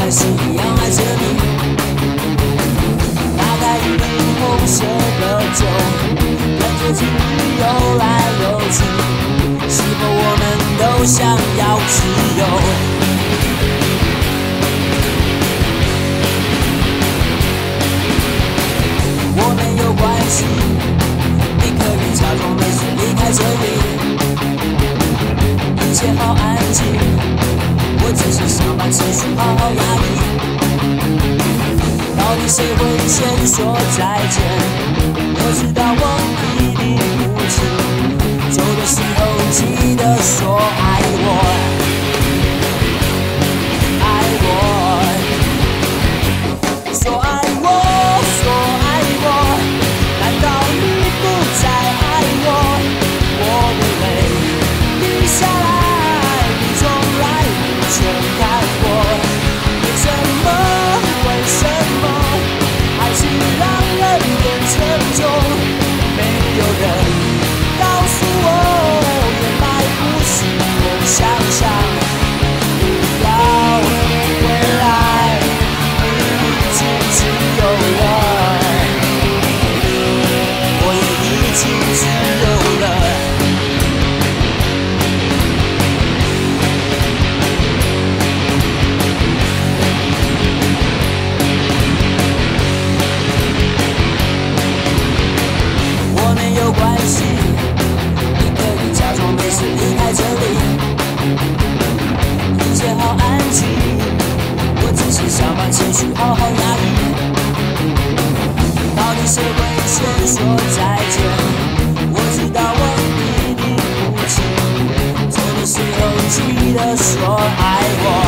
还是一样爱着你。打开一瓶红色的酒，看着情侣游来游去，是否我们都想要自由？我没有关系，你可以假装没事离开这里，一切好安静，我只是想把情绪好好压抑。到底谁会先说再见？我知道我一定不行，走的时候记得说爱我。情绪好好压抑，到底谁会先说再见？我知道我一定不行，走的时候记得说爱我。